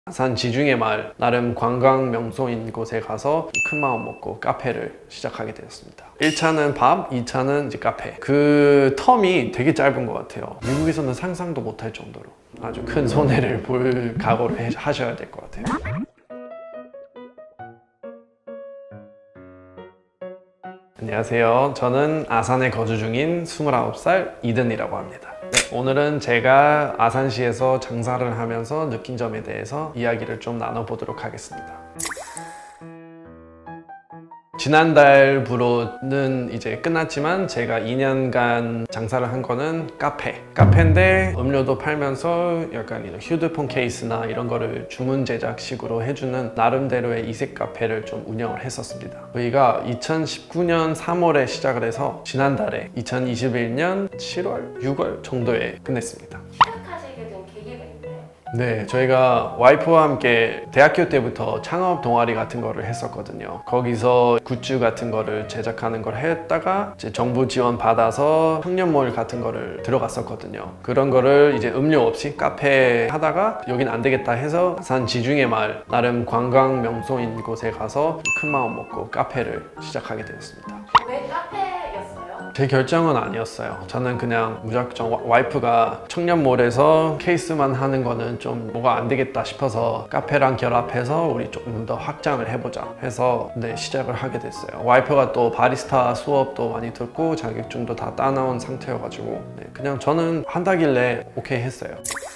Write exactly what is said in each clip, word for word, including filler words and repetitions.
아산 지중해 마을, 나름 관광 명소인 곳에 가서 큰 마음 먹고 카페를 시작하게 되었습니다. 일 차는 밥, 이 차는 이제 카페. 그 텀이 되게 짧은 것 같아요. 미국에서는 상상도 못할 정도로 아주 큰 손해를 볼 각오를 하셔야 될 것 같아요. 안녕하세요. 저는 아산에 거주 중인 스물아홉 살 이든이라고 합니다. 네, 오늘은 제가 아산시에서 장사를 하면서 느낀 점에 대해서 이야기를 좀 나눠보도록 하겠습니다. 지난달부로는 이제 끝났지만 제가 이 년간 장사를 한 거는 카페 카페인데 음료도 팔면서 약간 이런 휴대폰 케이스나 이런 거를 주문 제작식으로 해주는 나름대로의 이색 카페를 좀 운영을 했었습니다. 저희가 이천십구 년 삼월에 시작을 해서 지난달에 이천이십일 년 칠월, 유월 정도에 끝냈습니다. 시작하시게 된 계기가 있나요? 네, 저희가 와이프와 함께 대학교 때부터 창업 동아리 같은 거를 했었거든요. 거기서 굿즈 같은 거를 제작하는 걸 했다가 이제 정부 지원 받아서 청년몰 같은 거를 들어갔었거든요. 그런 거를 이제 음료 없이 카페 하다가 여긴 안 되겠다 해서 아산 지중해 마을, 나름 관광 명소인 곳에 가서 큰 마음 먹고 카페를 시작하게 되었습니다. 왜 카페였어요? 제 결정은 아니었어요. 저는 그냥 무작정 와, 와이프가 청년몰에서 케이스만 하는 거는 좀 뭐가 안 되겠다 싶어서 카페랑 결합해서 우리 조금 더 확장을 해보자 해서 네, 시작을 하게 됐어요. 와이프가 또 바리스타 수업도 많이 듣고 자격증도 다 따나온 상태여가지고 네, 그냥 저는 한다길래 오케이 했어요.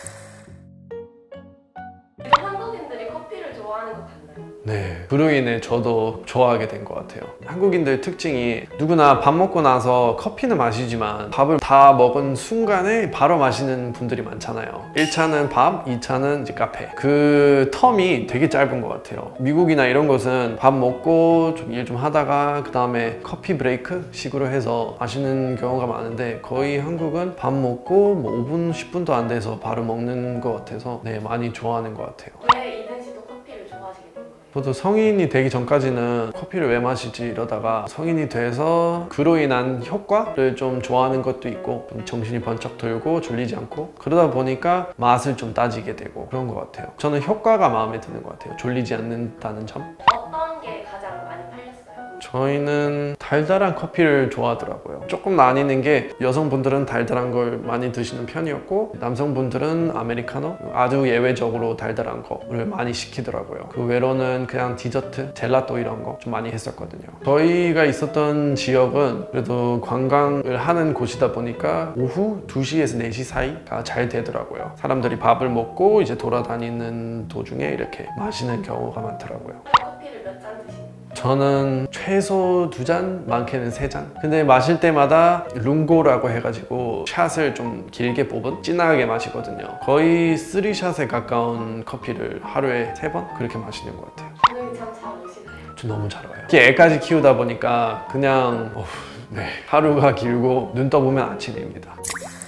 한국인들이 커피를 좋아하는 것 같나요? 네, 그로 인해 저도 좋아하게 된 것 같아요. 한국인들 특징이 누구나 밥 먹고 나서 커피는 마시지만 밥을 다 먹은 순간에 바로 마시는 분들이 많잖아요. 일 차는 밥, 이 차는 이제 카페. 그 텀이 되게 짧은 것 같아요. 미국이나 이런 곳은 밥 먹고 좀 일 좀 하다가 그 다음에 커피 브레이크 식으로 해서 마시는 경우가 많은데 거의 한국은 밥 먹고 뭐 오 분, 십 분도 안 돼서 바로 먹는 것 같아서 네, 많이 좋아하는 것 같아요. 왜 이든 씨도 커피를 좋아하시게 된 거예요? 저도 성인이 되기 전까지는 커피를 왜 마시지 이러다가 성인이 돼서 그로 인한 효과를 좀 좋아하는 것도 있고 좀 정신이 번쩍 들고 졸리지 않고 그러다 보니까 맛을 좀 따지게 되고 그런 것 같아요. 저는 효과가 마음에 드는 것 같아요. 졸리지 않는다는 점. 어떤 게 가장 많이 팔렸어요? 저희는 달달한 커피를 좋아하더라고요. 조금 나뉘는 게 여성분들은 달달한 걸 많이 드시는 편이었고 남성분들은 아메리카노 아주 예외적으로 달달한 거를 많이 시키더라고요. 그 외로는 그냥 디저트, 젤라또 이런 거 좀 많이 했었거든요. 저희가 있었던 지역은 그래도 관광을 하는 곳이다 보니까 오후 두 시에서 네 시 사이가 잘 되더라고요. 사람들이 밥을 먹고 이제 돌아다니는 도중에 이렇게 마시는 경우가 많더라고요. 커피를 몇 잔 드시나요? 저는 최소 두 잔, 많게는 세 잔. 근데 마실 때마다 룽고라고 해가지고 샷을 좀 길게 뽑은 진하게 마시거든요. 거의 쓰리 샷에 가까운 커피를 하루에 세 번 그렇게 마시는 것 같아요. 반응이 참 잘 오시나요? 저 너무 잘 와요. 이렇게 애까지 키우다 보니까 그냥 어후, 네, 하루가 길고 눈 떠보면 아침입니다.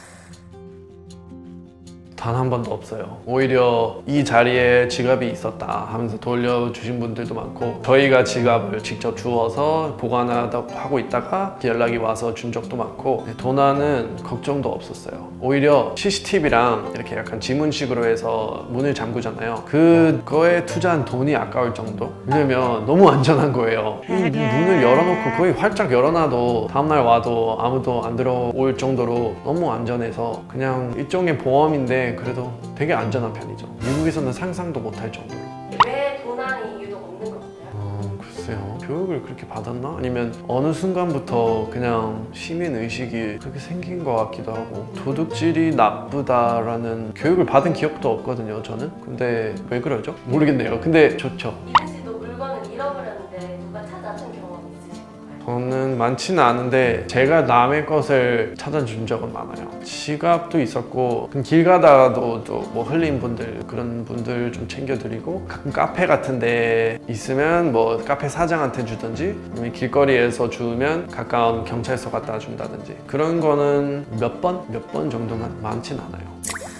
단 한 번도 없어요. 오히려 이 자리에 지갑이 있었다 하면서 돌려주신 분들도 많고 저희가 지갑을 직접 주워서 보관하고 하고 있다가 연락이 와서 준 적도 많고 도난은 걱정도 없었어요. 오히려 씨씨티비랑 이렇게 약간 지문식으로 해서 문을 잠그잖아요. 그거에 투자한 돈이 아까울 정도? 왜냐면 너무 안전한 거예요. 이 문을 열어놓고 거의 활짝 열어놔도 다음날 와도 아무도 안 들어올 정도로 너무 안전해서 그냥 일종의 보험인데 그래도 되게 안전한 편이죠. 미국에서는 상상도 못할 정도로. 왜 도난이 유독 없는 것 같아요? 어, 글쎄요. 교육을 그렇게 받았나? 아니면 어느 순간부터 그냥 시민의식이 그렇게 생긴 것 같기도 하고 도둑질이 나쁘다라는 교육을 받은 기억도 없거든요, 저는. 근데 왜 그러죠? 모르겠네요. 근데 좋죠. 이든 씨도 물건을 잃어버렸는데 누가 찾아준 경험 있으신가요? 저는 많지는 않은데 제가 남의 것을 찾아준 적은 많아요. 지갑도 있었고 길 가다가도 또 뭐 흘린 분들 그런 분들 좀 챙겨드리고 가끔 카페 같은 데 있으면 뭐 카페 사장한테 주든지 아니면 길거리에서 주면 가까운 경찰서 갖다 준다든지 그런 거는 몇 번? 몇 번 정도만 많진 않아요.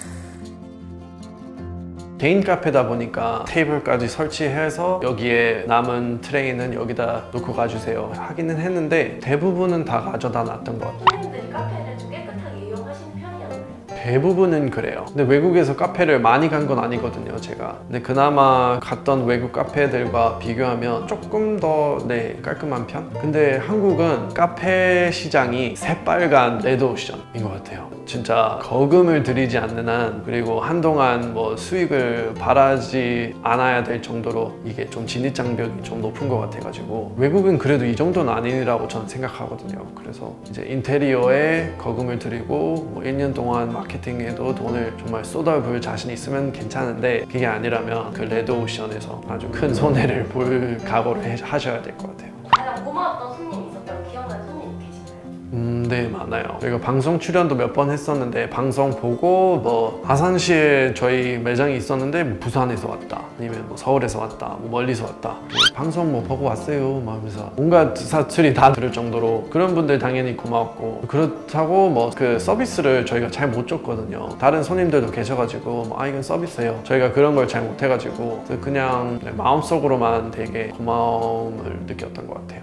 개인 카페다 보니까 테이블까지 설치해서 여기에 남은 트레이는 여기다 놓고 가주세요 하기는 했는데 대부분은 다 가져다 놨던 것 같아요. 손님들이 카페를 좀 깨끗하게 이용하시는 편이었나요? 대부분은 그래요. 근데 외국에서 카페를 많이 간 건 아니거든요, 제가. 근데 그나마 갔던 외국 카페들과 비교하면 조금 더 네, 깔끔한 편? 근데 한국은 카페 시장이 새빨간 레드오션인 것 같아요. 진짜 거금을 들이지 않는 한, 그리고 한동안 뭐 수익을 바라지 않아야 될 정도로 이게 좀 진입장벽이 좀 높은 것 같아가지고 외국은 그래도 이 정도는 아니라고 저는 생각하거든요. 그래서 이제 인테리어에 거금을 들이고 뭐 일 년 동안 마케팅에도 돈을 정말 쏟아부을 자신 있으면 괜찮은데, 그게 아니라면 그 레드오션에서 아주 큰 손해를 볼 각오를 해- 하셔야 될 것 같아요. 가장 고마웠던 손님이 있었다고 기억나는 손님 계신가요? 음, 네, 많아요. 저희가 방송 출연도 몇 번 했었는데, 방송 보고 뭐 아산시에 저희 매장이 있었는데 뭐 부산에서 왔다, 아니면 뭐 서울에서 왔다, 뭐 멀리서 왔다, 뭐 방송 뭐 보고 왔어요 막 하면서 온갖 사투리 다 들을 정도로, 그런 분들 당연히 고마웠고, 그렇다고 뭐 그 서비스를 저희가 잘 못 줬거든요. 다른 손님들도 계셔가지고 뭐, 아 이건 서비스예요, 저희가 그런 걸 잘 못해가지고 그냥 마음속으로만 되게 고마움을 느꼈던 것 같아요.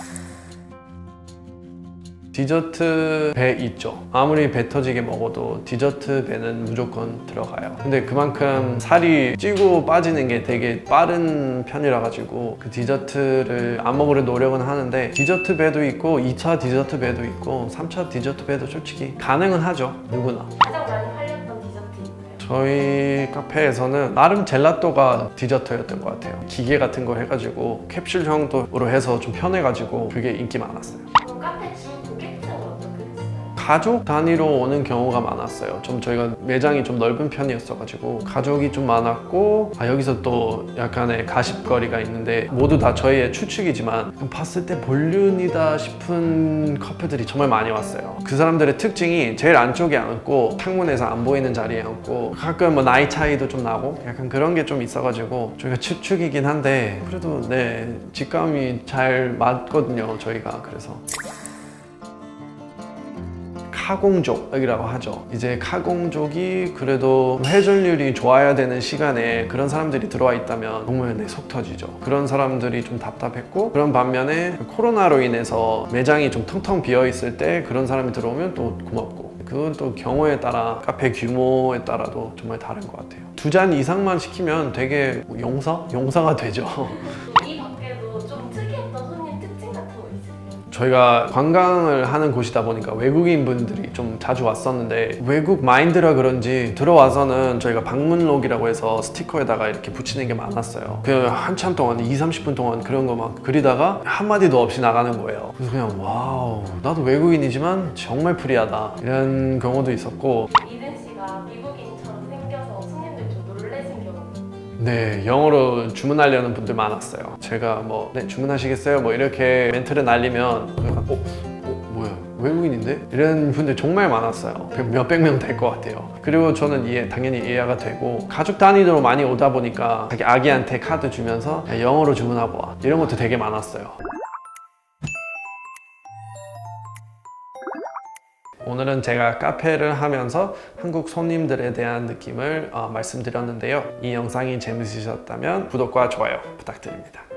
디저트 배 있죠. 아무리 배 터지게 먹어도 디저트 배는 무조건 들어가요. 근데 그만큼 살이 찌고 빠지는 게 되게 빠른 편이라 가지고 그 디저트를 안 먹으려 노력은 하는데, 디저트 배도 있고 이 차 디저트 배도 있고 삼 차 디저트 배도 솔직히 가능은 하죠, 누구나. 가장 많이 팔렸던 디저트 있나요? 저희 카페에서는 나름 젤라또가 디저트였던 것 같아요. 기계 같은 거 해가지고 캡슐형으로 해서 좀 편해가지고 그게 인기 많았어요. 그럼 카페 주 고객층은 어떻게 됐어요? 가족 단위로 오는 경우가 많았어요. 좀 저희가 매장이 좀 넓은 편이었어가지고 가족이 좀 많았고, 아, 여기서 또 약간의 가십거리가 있는데, 모두 다 저희의 추측이지만 봤을 때 볼륜이다 싶은 커플들이 정말 많이 왔어요. 그 사람들의 특징이 제일 안쪽에 앉고 창문에서 안 보이는 자리에 앉고, 가끔 뭐 나이 차이도 좀 나고 약간 그런 게 좀 있어가지고 저희가 추측이긴 한데, 그래도 네, 직감이 잘 맞거든요, 저희가. 그래서 카공족이라고 하죠. 이제 카공족이 그래도 회전율이 좋아야 되는 시간에 그런 사람들이 들어와 있다면 정말 내 속 터지죠. 그런 사람들이 좀 답답했고, 그런 반면에 코로나로 인해서 매장이 좀 텅텅 비어 있을 때 그런 사람이 들어오면 또 고맙고, 그건 또 경우에 따라, 카페 규모에 따라도 정말 다른 것 같아요. 두 잔 이상만 시키면 되게 용사? 용사가 되죠. 이 밖에도 좀 특이했던 손님 특징 같은 거 있으세요? 저희가 관광을 하는 곳이다 보니까 외국인 분들이 좀 자주 왔었는데, 외국 마인드라 그런지 들어와서는 저희가 방문록이라고 해서 스티커에다가 이렇게 붙이는 게 많았어요. 그냥 한참 동안 이십, 삼십 분 동안 그런 거 막 그리다가 한마디도 없이 나가는 거예요. 그래서 그냥 와우, 나도 외국인이지만 정말 프리하다, 이런 경우도 있었고. 이든 씨가 미국인처럼 생겨서 손님들 좀 놀라신 경우. 네, 영어로 주문하려는 분들 많았어요. 제가 뭐 네, 주문하시겠어요? 뭐 이렇게 멘트를 날리면 그냥, 어? 어? 뭐야? 외국인인데? 이런 분들 정말 많았어요. 몇백 명 될 것 같아요. 그리고 저는 이해, 당연히 이해가 되고, 가족 단위로 많이 오다 보니까 자기 아기한테 카드 주면서 야, 영어로 주문하고 와, 이런 것도 되게 많았어요. 오늘은 제가 카페를 하면서 한국 손님들에 대한 느낌을 어, 말씀드렸는데요. 이 영상이 재밌으셨다면 구독과 좋아요 부탁드립니다.